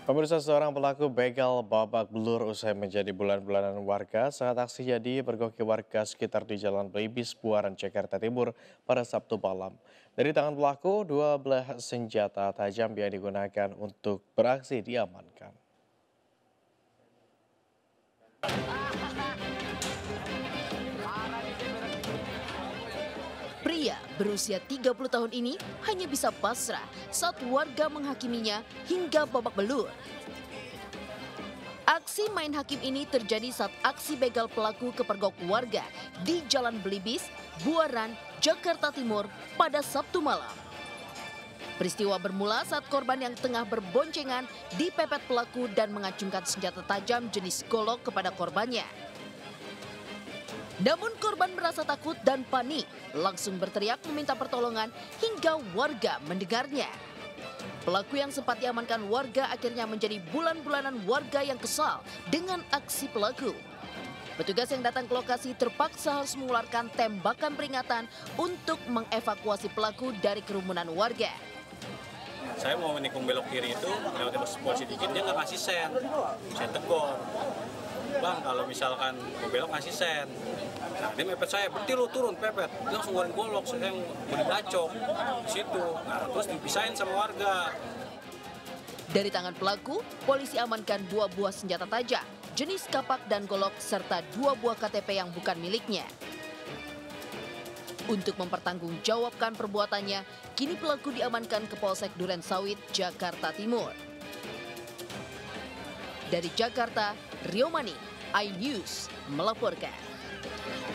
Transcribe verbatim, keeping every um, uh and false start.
Pemirsa, seorang pelaku begal babak belur usai menjadi bulan-bulanan warga saat aksi jadi pergoki warga sekitar di Jalan Belibis, Buaran, Jakarta Timur pada Sabtu malam. Dari tangan pelaku, dua belah senjata tajam yang digunakan untuk beraksi diamankan. Pria berusia tiga puluh tahun ini hanya bisa pasrah saat warga menghakiminya hingga babak belur. Aksi main hakim ini terjadi saat aksi begal pelaku kepergok warga di Jalan Belibis, Buaran, Jakarta Timur pada Sabtu malam. Peristiwa bermula saat korban yang tengah berboncengan dipepet pelaku dan mengacungkan senjata tajam jenis golok kepada korbannya. Namun korban merasa takut dan panik, langsung berteriak meminta pertolongan hingga warga mendengarnya. Pelaku yang sempat diamankan warga akhirnya menjadi bulan-bulanan warga yang kesal dengan aksi pelaku. Petugas yang datang ke lokasi terpaksa harus mengeluarkan tembakan peringatan untuk mengevakuasi pelaku dari kerumunan warga. Saya mau menikung belok kiri itu, lewat polisi dikit, dia nggak ngasih sen. Saya tegur, bang kalau misalkan mau belok ngasih sen. Nah dia mepet saya, berhenti lu turun pepet. Dia langsung ngeluarin golok, saya yang mau dibacok di situ. Nah terus dipisahin sama warga. Dari tangan pelaku, polisi amankan dua buah senjata tajam, jenis kapak dan golok, serta dua buah K T P yang bukan miliknya. Untuk mempertanggungjawabkan perbuatannya, kini pelaku diamankan ke Polsek Duren Sawit, Jakarta Timur. Dari Jakarta, Rio Mani, iNews melaporkan.